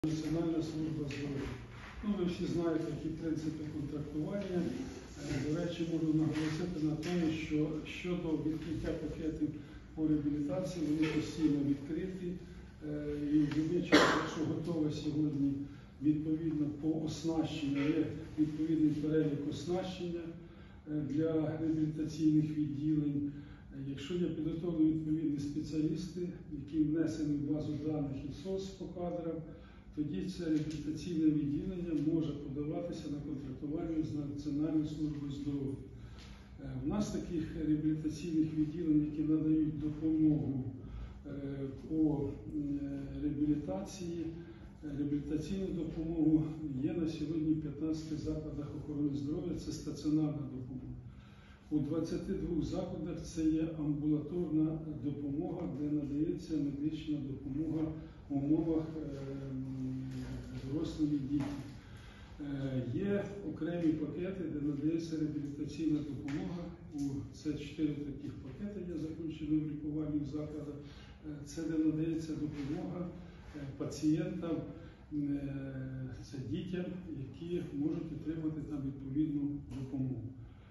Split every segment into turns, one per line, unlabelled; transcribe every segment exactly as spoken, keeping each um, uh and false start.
Національна служба здоров'я. Ну, ви всі знаєте, які принципи контрактування. До речі, можу наголосити на тому, що щодо відкриття пакетів по реабілітації, вони постійно відкриті. І в будь-який час, якщо готове сьогодні, відповідно по оснащенню, є відповідний перелік оснащення для реабілітаційних відділень. Якщо є підготовлені відповідні спеціалісти, які внесені в базу даних і СОС по кадрам, тоді це реабілітаційне відділення може подаватися на контрактування з Національною службою здоров'я. У нас таких реабілітаційних відділень, які надають допомогу по реабілітації, реабілітаційну допомогу, є на сьогодні в п'ятнадцяти закладах охорони здоров'я, це стаціонарна допомога. У двадцяти двох закладах це є амбулаторна допомога, де надається медична допомога в умовах дорослим і дітям. Є окремі пакети, де надається реабілітаційна допомога. Це чотири таких пакети є заключені в лікуванні в закладах. Це де надається допомога пацієнтам, це дітям, які можуть отримати там відповідну допомогу.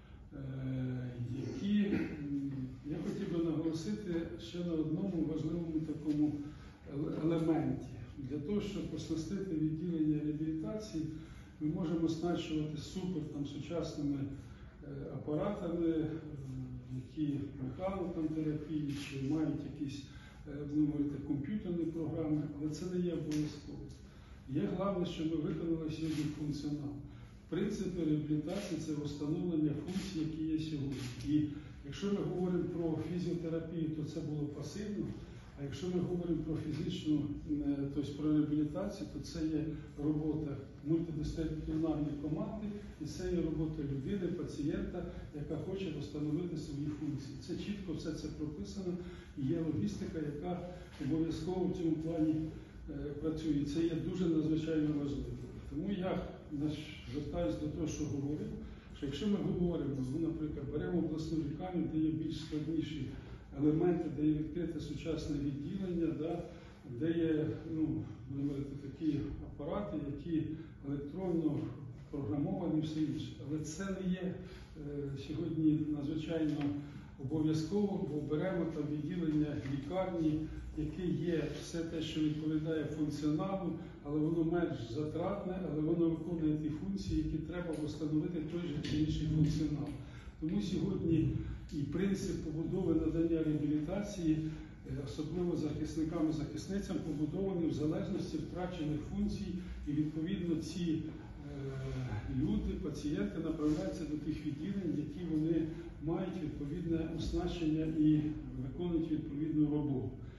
Які, я хотів би наголосити ще на одному важливому такому елементі. Для того, щоб оснастити відділення реабілітації, ми можемо оснащувати супер там, сучасними апаратами, які механотерапії, чи мають якісь говорити, комп'ютерні програми, але це не є обов'язково. Є головне, щоб ми виконали сьогодні функціонал. Принципи реабілітації – це встановлення функцій, які є сьогодні. І якщо ми говоримо про фізіотерапію, то це було пасивно, а якщо ми говоримо про фізичну, тобто про реабілітацію, то це є робота мультидисциплінарної команди, і це є робота людини, пацієнта, яка хоче встановити свої функції. Це чітко все це прописано, і є логістика, яка обов'язково в цьому плані працює. Це є дуже надзвичайно важливо. Тому я звертаюся до того, що говорив, що якщо ми говоримо, ну, наприклад, беремо обласну лікарню, де є більш складніші елементи, де є відкрите сучасне відділення, да, де є ну, говорити, такі апарати, які електронно програмовані і все інше. Але це не є е, сьогодні надзвичайно обов'язково, бо беремо там відділення лікарні, яке є все те, що відповідає функціоналу, але воно менш затратне, але воно виконує ті функції, які треба встановити той же чи інший функціонал. Тому сьогодні і принцип побудови надання реабілітації, особливо захисникам і захисницям, побудований в залежності втрачених функцій, і відповідно ці е, люди, пацієнти направляються до тих відділень, які вони мають відповідне оснащення і виконують відповідну роботу.